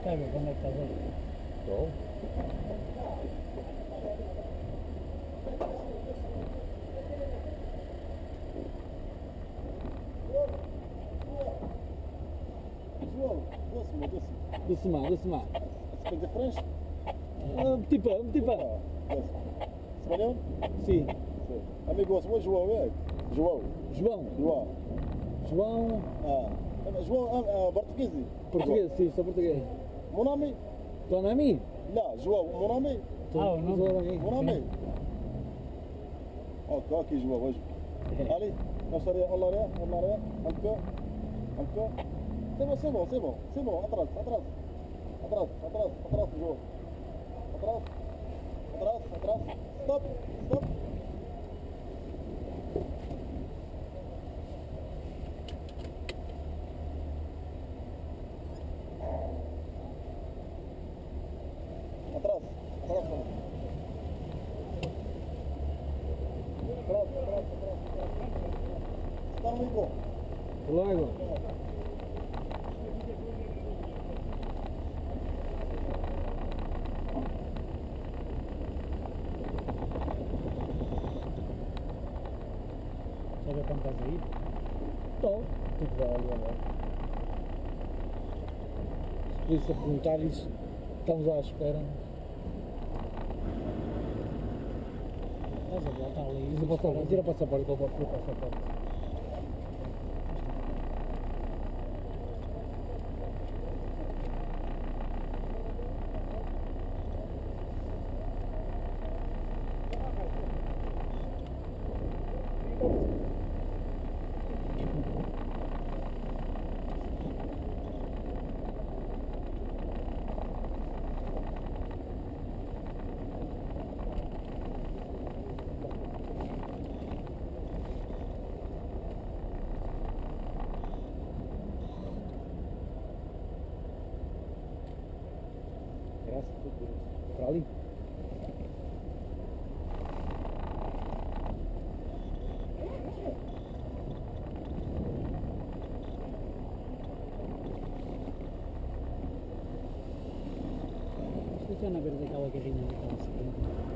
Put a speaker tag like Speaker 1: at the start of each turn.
Speaker 1: Sabe como é que estás aí?
Speaker 2: Estou.
Speaker 3: João, doce-me, doce-me.
Speaker 2: Desce má.
Speaker 3: Speak the French?
Speaker 2: Petit peu.
Speaker 3: Doce. Espanhol?
Speaker 2: Sim.
Speaker 3: Sim. Amigo, você é João, é? João.
Speaker 2: João.
Speaker 3: João, português?
Speaker 2: Português, sim, sou português.
Speaker 3: Mon nome?
Speaker 2: Ton ami?
Speaker 3: Não, João, mon nome?
Speaker 1: O nome?
Speaker 3: Mon nome? Ok, João, hoje. Allez, on s'arrête, encore. C'est bon, atrás, João. Atrás, stop. Atrás. Está no igual.
Speaker 2: Logo.
Speaker 1: Sabe quando estás aí?
Speaker 2: Estou. Tudo bem ali agora. Se pedisse a perguntar isso, estamos à espera.
Speaker 1: Estás a voltar ali.
Speaker 2: Tira o passaporte, que eu vou pôr o passaporte. Graças a Deus. Para ali.
Speaker 1: Funciona a ver daquela carrinha daquela seguinte.